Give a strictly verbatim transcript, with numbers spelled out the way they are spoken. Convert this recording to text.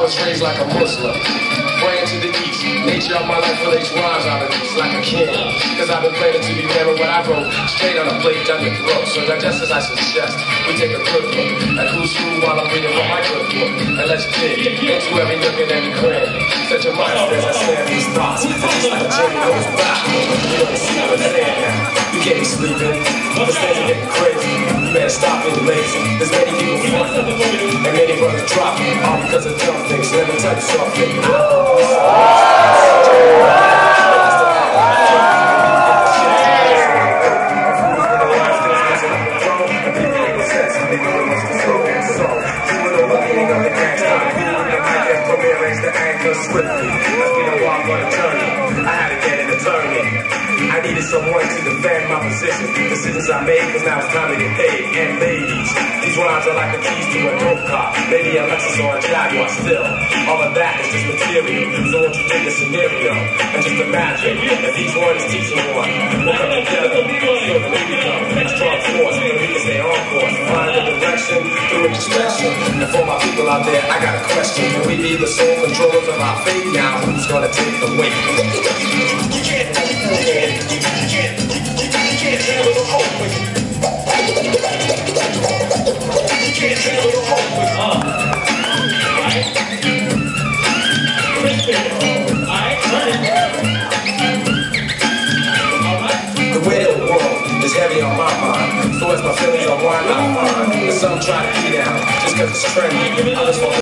was raised like a Muslim, praying to the east. Nature of my life relates rhymes out of these like a king. Cause I've been planning to be never what I wrote, straight on a plate down your throat. So just as I suggest, we take a good look at who's who while I'm reading from my good book. And let's dig into every nook and every cranny. Set your mind as I stand these thoughts. It's just like a Jimmy goes back. You don't see what I'm saying now. You can't be sleeping. This things are getting crazy. You better stop being lazy. There's many people fronting, and many brothers dropping, all because of dumb things. Let me tell you something. Swiftly, let's get a walk on a journey. I had to get an attorney. I needed someone to defend my position. Decisions I made, cause now it's time to get paid. And ladies, these rhymes are like the keys to a dope car. Maybe a Lexus or a Jaguar still. All of that is just material. So won't you take a scenario and just imagine if each one is teaching one. We'll come together, feel the we become a strong force, so we can stay on course. Find the direction through introspection. And for my people out there, I got a question. Can we be the sole controllers of our fate now? Who's gonna take the weight? You can't take the weight. You can't, you can't handle the whole weight. You can't handle the whole weight. Uh. Alright. Alright, turn it. Alright. The weight of the world is heavy on my mind. So as my feelings unwind, I find that some try to be down just cause it's trendy. Others